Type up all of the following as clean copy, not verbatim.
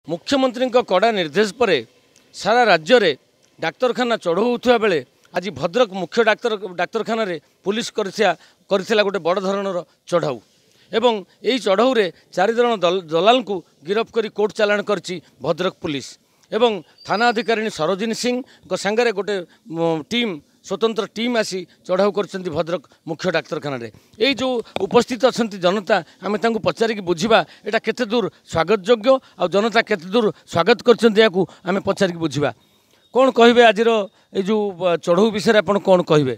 मुख्यमंत्री कड़ा निर्देश पर सारा राज्य में डाक्तरखाना चढ़ऊ होता बेले आज भद्रक मुख्य डाक्तरखाना पुलिस करथिला गोटे बड़ धरणर चढ़ऊ एवं यही चढ़ऊ रे 4 जन दलाल को गिरफ्त कर कोर्ट चालाण करची भद्रक पुलिस एवं थाना अधिकारी सरोजिनी सिंह सांगे गोटे टीम स्वतंत्र टीम आसी चढ़ाऊ कर भद्रक मुख्य डाक्तरखाना यही जो उपस्थित अच्छा जनता आम पचारिक बुझा यहाँ केते दूर स्वागत योग्य आ जनता केते दूर स्वागत कर पचारिक बुझा कौन कहे आज जो चढ़ऊ विषय आप कौन कहे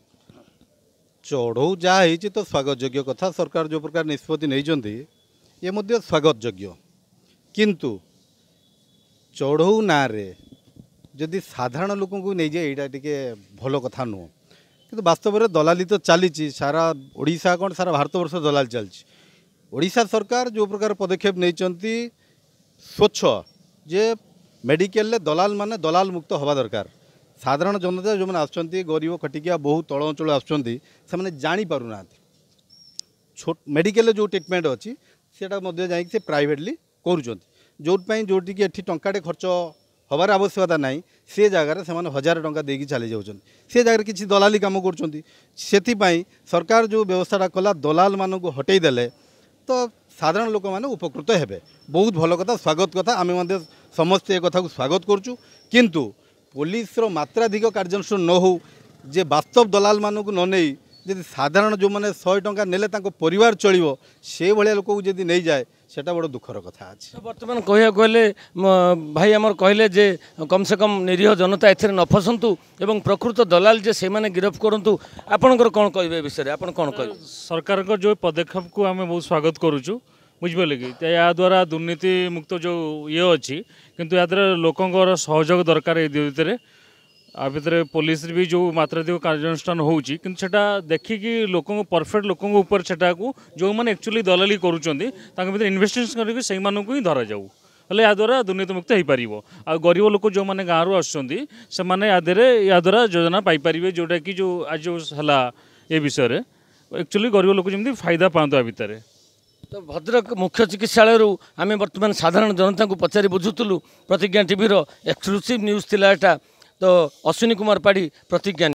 चढ़ऊ जहाँ तो स्वागत योग्य कथा सरकार जो प्रकार निष्पत्ति नहीं ये स्वागत योग्य किंतु चढ़ऊ ना जदि साधारण लोक को नहीं जाए यहाँ टे भल कथा नुह कि वास्तव में दलाली तो चली सारा ओडिशा कौन सारा भारत वर्ष दलाल चलती ओडिशा सरकार जो प्रकार पदक्षेप नहीं स्वच्छ जे मेडिकल दलाल माने दलाल मुक्त हवा दरकार साधारण जनता जो मैंने आसुँच गरीब खटिकिया बहुत तल अंचल आसुँच जापारूना छोट मेडिकल जो ट्रिटमेंट अच्छी से प्राइवेटली करूँगी ये टंकाटे खर्च हबार आवश्यकता नहीं से जगार से 1000 टंका देकी चली जाऊँ से जगह किसी दलाली काम कर सरकार जो व्यवस्था कला दलाल मान को हटई देले तो साधारण लोक मैंने उपकृत हेबे बहुत भल कथा स्वागत कथा आम समस्ते कथा को स्वागत करुँ किंतु पुलिस मात्राधिक कार्यानुष्ठान न हो जे वास्तव दलाल मान को न नहीं जदि साधारण जो मैंने 100 टंका नेले परिवार चलो से भाया लोक जदि नहीं जाए सेटा बड़ दुखर कथा अच्छे बर्तमान कह कहले भाई आमर कहले जे कम से कम निरीह जनता ए न फसंतु एवं प्रकृत दलाल जे से माने गिरफ्त करंतु आपनकर कौन कहे विषय आपन कौन कहे सरकार को जो पदक्षेप को आम बहुत स्वागत करुचु बुझिपारे कि या द्वारा दुर्नीति मुक्त जो ये अच्छी किंतु या द्वारा लोकंर सहयोग दरकार ए भितर आ भितर पुलिस भी जो मात्राधिक कार्यानुष्ठान होउची किंतु सेटा देखिकी लोक परफेक्ट लोक ऊपर सेटा को जो मैंने एक्चुअली दलाली करूछंती तांके भितर इन्वेस्टिगेशन करके सही मानक ही धरा जाऊ हेले या द्वारा दुर्नीति मुक्त हो पार आ गरीब लोक जो मैंने गाँव रु आसुँच से या द्वारा योजना पाइपर जोटा कि जो आज जो है ये विषय एक्चुअली गरीब लोक जमी फायदा पाते भितर तो भद्रक मुख्य चिकित्सालय आम बर्तमान साधारण जनता को पचारि बुझुलु प्रतिज्ञा टीवी एक्सक्लूसिव न्यूज थिला एटा तो अश्विनी कुमार पाढ़ी प्रतिज्ञा।